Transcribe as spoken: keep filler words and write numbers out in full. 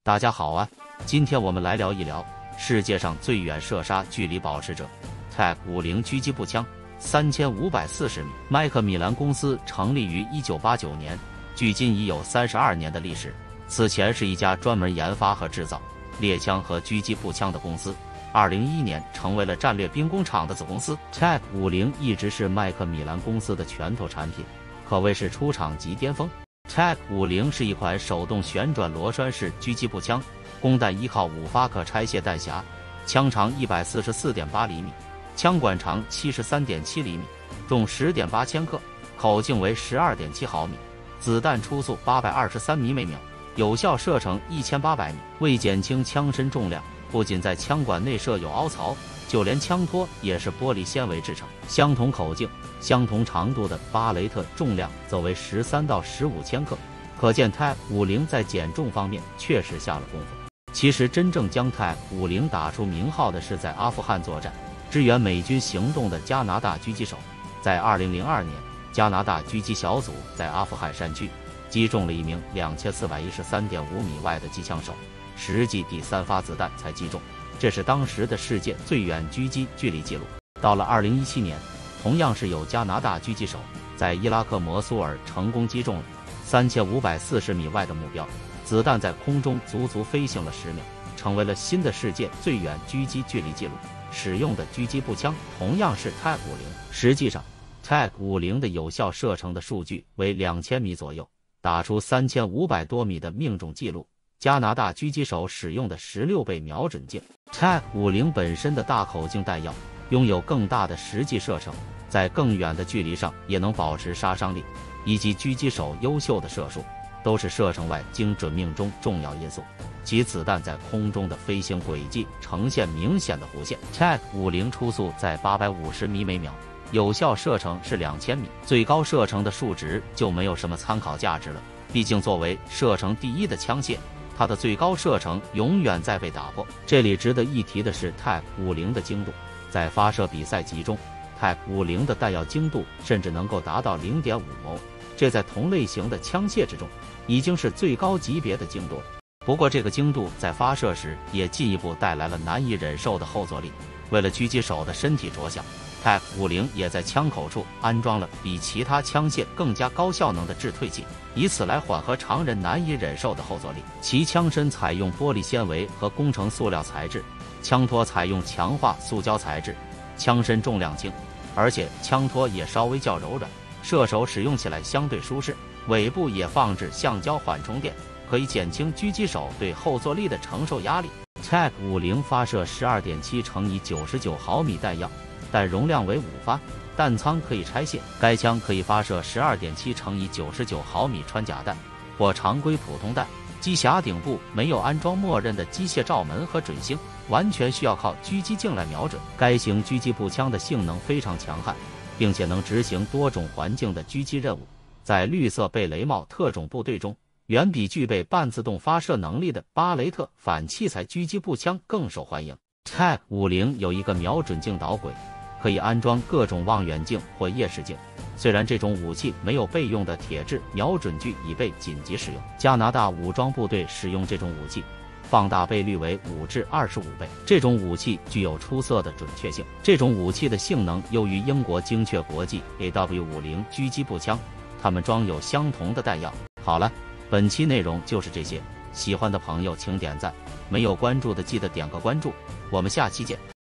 大家好啊，今天我们来聊一聊世界上最远射杀距离保持者 T A C 五十狙击步枪，三千五百四十米。麦克米兰公司成立于一九八九年，距今已有三十二年的历史。此前是一家专门研发和制造猎枪和狙击步枪的公司。二零一一年成为了战略兵工厂的子公司。T A C 五十一直是麦克米兰公司的拳头产品，可谓是出厂即巅峰。T A C 五十是一款手动旋转螺栓式狙击步枪，供弹依靠五发可拆卸弹匣，枪长一百四十四点八厘米，枪管长七十三点七厘米，重十点八千克，口径为十二点七毫米，子弹初速八百二十三米每秒，有效射程一千八百米。为减轻枪身重量，不仅在枪管内设有凹槽，就连枪托也是玻璃纤维制成。相同口径、相同长度的巴雷特重量则为十三到十五千克，可见 T A C 五十在减重方面确实下了功夫。其实真正将 T A C 五十打出名号的是在阿富汗作战、支援美军行动的加拿大狙击手。在二零零二年，加拿大狙击小组在阿富汗山区击中了一名两千四百一十三点五米外的机枪手，实际第三发子弹才击中，这是当时的世界最远狙击距离记录。到了二零一七年，同样是有加拿大狙击手在伊拉克摩苏尔成功击中了三千五百四十米外的目标，子弹在空中足足飞行了十秒，成为了新的世界最远狙击距离记录。使用的狙击步枪同样是 T A C 五十，实际上 T A C 五十的有效射程的数据为两千米左右，打出三千五百多米的命中记录。加拿大狙击手使用的十六倍瞄准镜。 T A C 五十本身的大口径弹药拥有更大的实际射程，在更远的距离上也能保持杀伤力，以及狙击手优秀的射术，都是射程外精准命中重要因素。其子弹在空中的飞行轨迹呈现明显的弧线。 T A C 五十初速在八百五十米每秒，有效射程是两千米，最高射程的数值就没有什么参考价值了，毕竟作为射程第一的枪械，它的最高射程永远在被打破。这里值得一提的是 T A C 五十的精度，在发射比赛集中 T A C 五十的弹药精度甚至能够达到 零点五 摩，这在同类型的枪械之中已经是最高级别的精度了。不过这个精度在发射时也进一步带来了难以忍受的后坐力。为了狙击手的身体着想， T A C 五十也在枪口处安装了比其他枪械更加高效能的致退器，以此来缓和常人难以忍受的后坐力。其枪身采用玻璃纤维和工程塑料材质，枪托采用强化塑胶材质，枪身重量轻，而且枪托也稍微较柔软，射手使用起来相对舒适。尾部也放置橡胶缓冲垫，可以减轻狙击手对后坐力的承受压力。 T A C 五十发射 十二点七乘以九十九毫米弹药，弹容量为五发，弹仓可以拆卸。该枪可以发射 十二点七乘以九十九毫米穿甲弹或常规普通弹。机匣顶部没有安装默认的机械罩门和准星，完全需要靠狙击镜来瞄准。该型狙击步枪的性能非常强悍，并且能执行多种环境的狙击任务，在绿色贝雷帽特种部队中，远比具备半自动发射能力的巴雷特反器材狙击步枪更受欢迎。T A C 五十有一个瞄准镜导轨，可以安装各种望远镜或夜视镜。虽然这种武器没有备用的铁质瞄准具以备紧急使用，加拿大武装部队使用这种武器，放大倍率为五至二十五倍。这种武器具有出色的准确性。这种武器的性能优于英国精确国际 A W 五十狙击步枪，它们装有相同的弹药。好了，本期内容就是这些，喜欢的朋友请点赞，没有关注的记得点个关注，我们下期见。